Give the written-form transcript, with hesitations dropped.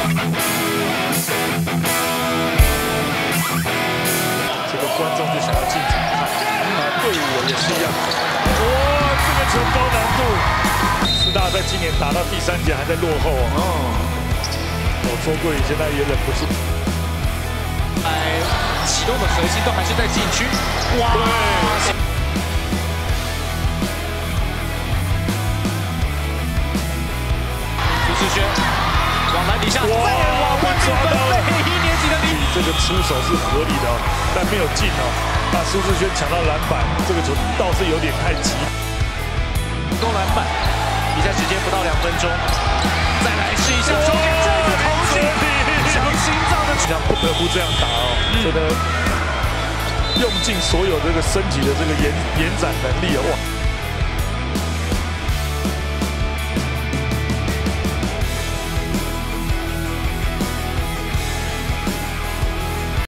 这个观众就想要进场看，队伍也是一样。哇，这个球高难度，师大在今年打到第3节还在落后周桂宇现在也忍不住。 启动的核心都还是在禁区。哇！朱志轩往篮底下，哇！被抓到了，1年级的你， 这个出手是合理的但没有进那苏志轩抢到篮板，这个球倒是有点太急。 攻篮板，比赛时间不到2分钟，再来试一下球，这个投进，像心脏的， 这样不得不这样打真的用尽所有这个身体的这个延展能力哇！